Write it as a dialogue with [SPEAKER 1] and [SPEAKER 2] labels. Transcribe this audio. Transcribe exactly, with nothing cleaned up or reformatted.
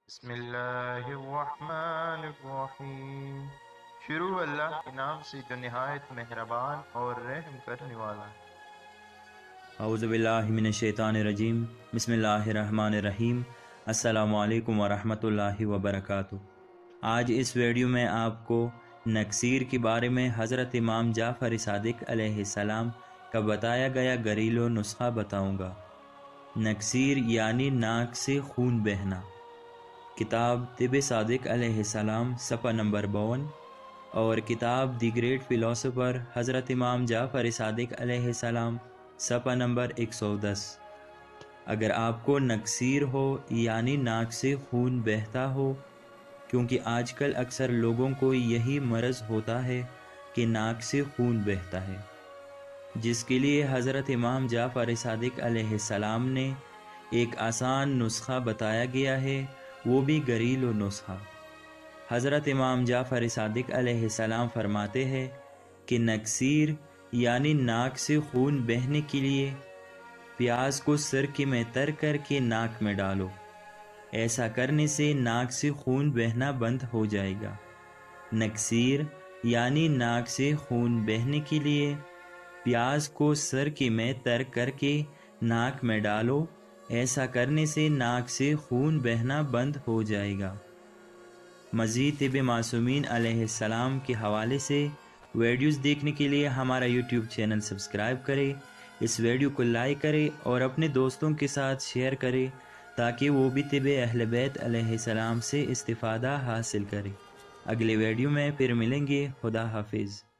[SPEAKER 1] بسم اللہ الرحمن الرحیم۔ شروع اللہ کے نام سے جو نہایت مہربان اور رحم کرنے والا ہے۔
[SPEAKER 2] اعوذ باللہ من الشیطان الرجیم، بسم اللہ الرحمن الرحیم۔ السلام علیکم ورحمۃ اللہ وبرکاتہ۔ آج اس ویڈیو میں آپ کو نکسیر کے بارے میں حضرت امام جعفر صادق علیہ السلام کا بتایا گیا گھریلو نسخہ بتاؤں گا۔ نکسیر یعنی ناک سے خون بہنا۔ کتاب طب صادق علیہ السلام صفحہ نمبر باون اور کتاب دی گریٹ فلاسفر حضرت امام جعفر صادق علیہ السلام صفحہ نمبر ایک سو دس۔ اگر آپ کو نکسیر ہو یعنی ناک سے خون بہتا ہو، کیونکہ آج کل اکثر لوگوں کو یہی مرض ہوتا ہے کہ ناک سے خون بہتا ہے، جس کے لیے حضرت امام جعفر صادق علیہ السلام نے ایک آسان نسخہ بتایا گیا ہے، وہ بھی گھریلو نسخہ۔ حضرت امام جعفر صادق علیہ السلام فرماتے ہیں کہ نکسیر یعنی ناک سے خون بہنے کے لیے پیاز کو سرکے میں تر کر کے ناک میں ڈالو۔ ایسا کرنے سے ناک سے خون بہنا بند ہو جائے گا۔ نکسیر یعنی ناک سے خون بہنے کے لیے پیاز کو سرکے میں تر کر کے ناک میں ڈالو۔ ایسا کرنے سے ناک سے خون بہنا بند ہو جائے گا۔ مزید طب معصومین علیہ السلام کے حوالے سے ویڈیوز دیکھنے کے لیے ہمارا یوٹیوب چینل سبسکرائب کریں، اس ویڈیو کو لائک کریں اور اپنے دوستوں کے ساتھ شیئر کریں تاکہ وہ بھی طب اہل بیت علیہ السلام سے استفادہ حاصل کریں۔ اگلے ویڈیو میں پھر ملیں گے۔ خدا حافظ۔